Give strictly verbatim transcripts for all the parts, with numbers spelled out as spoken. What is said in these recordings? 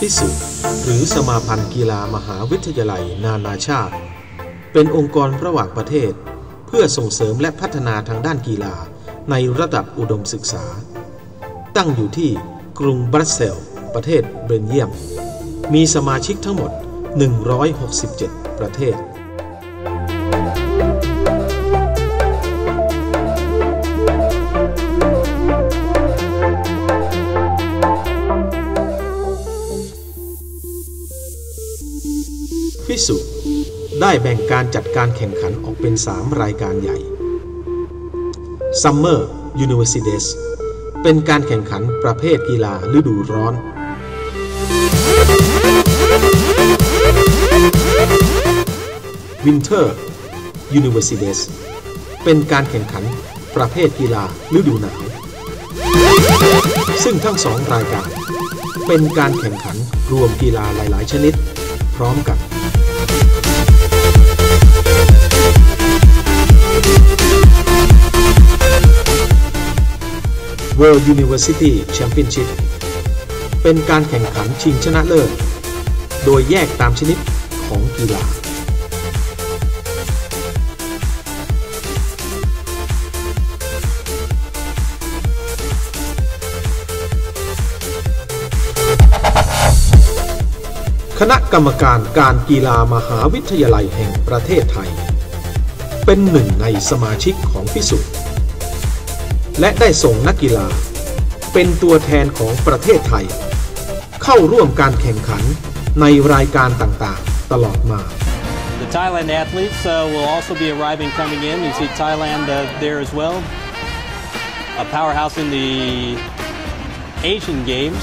สุหรือสมาพันธ์กีฬามหาวิทยาลัยนานาชาติเป็นองค์กรระหว่างประเทศเพื่อส่งเสริมและพัฒนาทางด้านกีฬาในระดับอุดมศึกษาตั้งอยู่ที่กรุงบรัสเซลส์ประเทศเบลเยียมมีสมาชิกทั้งหมดหนึ่งร้อยหกสิบเจ็ดประเทศฟิสุได้แบ่งการจัดการแข่งขันออกเป็นสามรายการใหญ่ Summer Universities เป็นการแข่งขันประเภทกีฬาฤดูร้อน Winter Universities เป็นการแข่งขันประเภทกีฬาฤดูหนาวซึ่งทั้งสองรายการเป็นการแข่งขันรวมกีฬาหลายๆชนิดพร้อมกันWorld University Championship เป็นการแข่งขันชิงชนะเลิศโดยแยกตามชนิดของกีฬาคณะกรรมการการกีฬามหาวิทยาลัยแห่งประเทศไทยเป็นหนึ่งในสมาชิกของฟิสุและได้ส่งนักกีฬาเป็นตัวแทนของประเทศไทยเข้าร่วมการแข่งขันในรายการต่างๆตลอดมา The Thailand athletes uh, will also be arriving coming in. You see Thailand uh, there as well. A powerhouse in the Asian Games.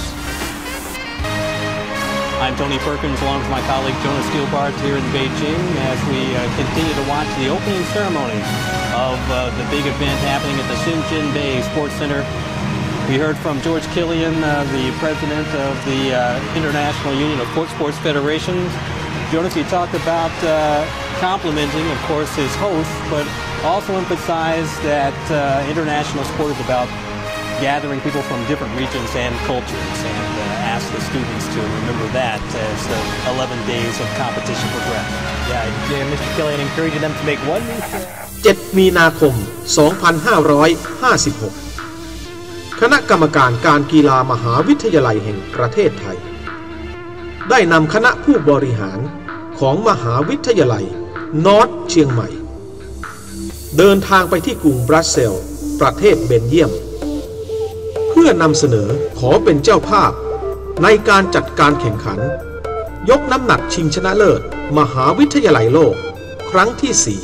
I'm Tony Perkins along with my colleague Jonas Gilbart here in Beijing as we uh, continue to watch the opening ceremony of uh, the big event happening at the Shenzhen Bay Sports Center. We heard from George Killian, uh, the president of the uh, International Union of Court Sports Federations. Jonas, he talked about uh, complimenting, of course, his host, but also emphasized that uh, international sport is about gathering people from different regions and cultures, and uh, ask the students to remember that as the eleven days of competition progress. Yeah, yeah, Mister Killian encouraging them to make one new step. เจ็ดมีนาคมสองพันห้าร้อยห้าสิบหกคณะกรรมการการกีฬามหาวิทยาลัยแห่งประเทศไทยได้นำคณะผู้บริหารของมหาวิทยาลัยนอร์ทเชียงใหม่เดินทางไปที่กรุงบรัสเซลส์ประเทศเบลเยียมเพื่อนำเสนอขอเป็นเจ้าภาพในการจัดการแข่งขันยกน้ำหนักชิงชนะเลิศมหาวิทยาลัยโลกครั้งที่สี่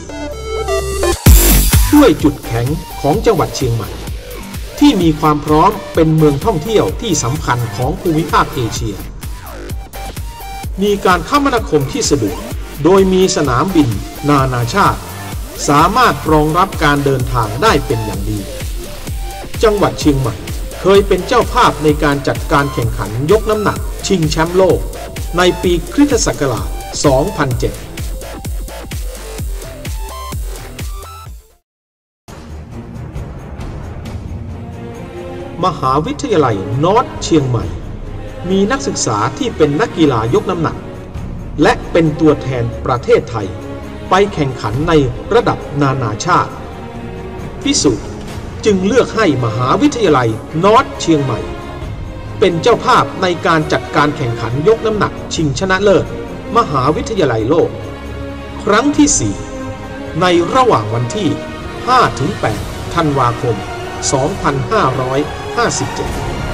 ด้วยจุดแข็งของจังหวัดเชียงใหม่ที่มีความพร้อมเป็นเมืองท่องเที่ยวที่สำคัญของภูมิภาคเอเชียมีการคมนาคมที่สะดวกโดยมีสนามบินนานาชาติสามารถรองรับการเดินทางได้เป็นอย่างดีจังหวัดเชียงใหม่เคยเป็นเจ้าภาพในการจัดการแข่งขันยกน้ำหนักชิงแชมป์โลกในปีคริสตศักราช สองพันเจ็ด มหาวิทยาลัยนอร์ทเชียงใหม่มีนักศึกษาที่เป็นนักกีฬายกน้ำหนักและเป็นตัวแทนประเทศไทยไปแข่งขันในระดับนานาชาติพิสุจึงเลือกให้มหาวิทยาลัยนอร์ทเชียงใหม่เป็นเจ้าภาพในการจัดการแข่งขันยกน้ำหนักชิงชนะเลิศมหาวิทยาลัยโลกครั้งที่สี่ในระหว่างวันที่ ห้าถึงแปด ธันวาคม สองพันห้าร้อยห้าสิบเจ็ด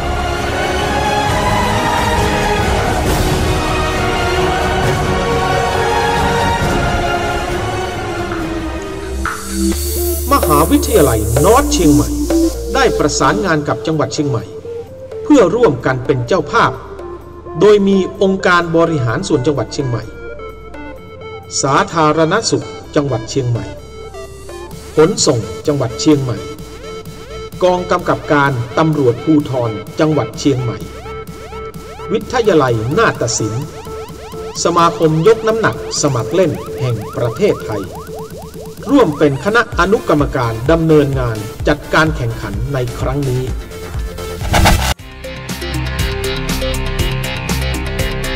มหาวิทยาลัยนอร์ทเชียงใหม่ได้ประสานงานกับจังหวัดเชียงใหม่เพื่อร่วมกันเป็นเจ้าภาพโดยมีองค์การบริหารส่วนจังหวัดเชียงใหม่สาธารณสุขจังหวัดเชียงใหม่ขนส่งจังหวัดเชียงใหม่กองกำกับการตำรวจภูธรจังหวัดเชียงใหม่วิทยาลัยนาฏศิลป์สมาคมยกน้ำหนักสมัครเล่นแห่งประเทศไทยร่วมเป็นคณะอนุกรรมการดำเนินงานจัดการแข่งขันในครั้งนี้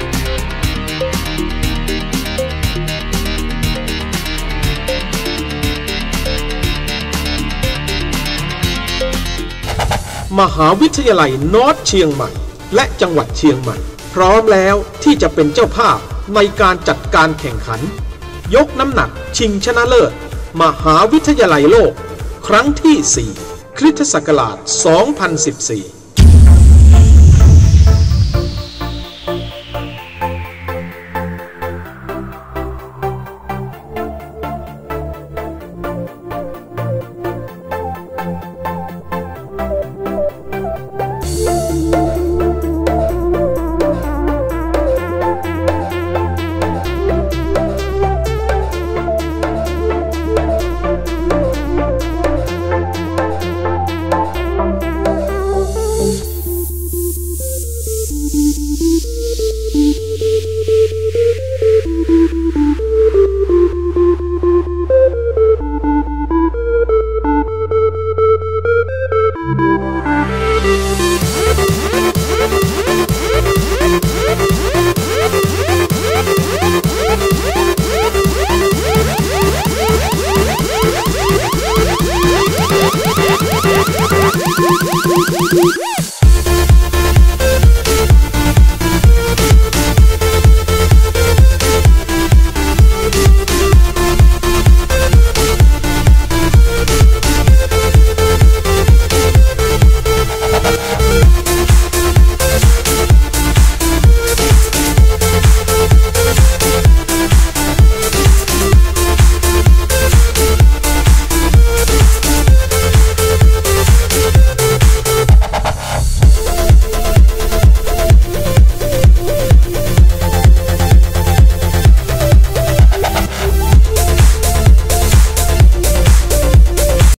มหาวิทยาลัยนอร์ทเชียงใหม่และจังหวัดเชียงใหม่พร้อมแล้วที่จะเป็นเจ้าภาพในการจัดการแข่งขันยกน้ำหนักชิงชนะเลิศมหาวิทยาลัยโลกครั้งที่สี่คริสตศักราชสองพันสิบสี่ Woo!